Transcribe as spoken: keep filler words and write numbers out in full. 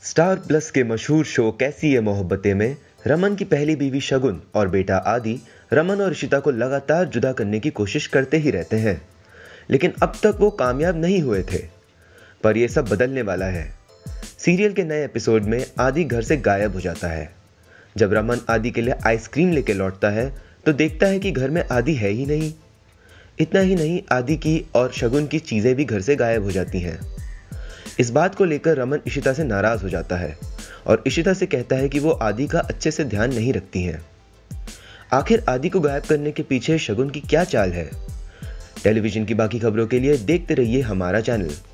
Star plus के मशहूर show कैसी ये मोहब्बतें में रमन की पहली बीवी शगुन और बेटा आदि रमन और इशिता को लगातार जुदा करने की कोशिश करते ही रहते हैं, लेकिन अब तक वो कामयाब नहीं हुए थे। पर यह सब बदलने वाला है। सीरियल के नए एपिसोड में आदि घर से गायब हो जाता है। जब रमन आदि के लिए आइसक्रीम लेके लौटता है तो देखता है कि घर में आदि है ही नहीं। इतना ही नहीं, आदि की और शगुन की चीजें भी घर से गायब हो जाती हैं। इस बात को लेकर रमन इशिता से नाराज हो जाता है और इशिता से कहता है कि वो आदि का अच्छे से ध्यान नहीं रखती हैं। आखिर आदि को गायब करने के पीछे शगुन की क्या चाल है? टेलीविजन की बाकी खबरों के लिए देखते रहिए हमारा चैनल।